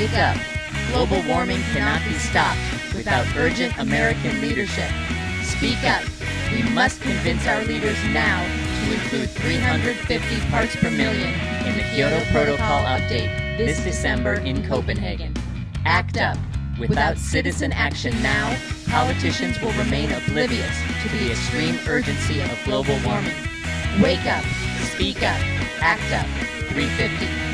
Wake up! Global warming cannot be stopped without urgent American leadership. Speak up! We must convince our leaders now to include 350 parts per million in the Kyoto Protocol update this December in Copenhagen. Act up! Without citizen action now, politicians will remain oblivious to the extreme urgency of global warming. Wake up! Speak up! Act up! 350.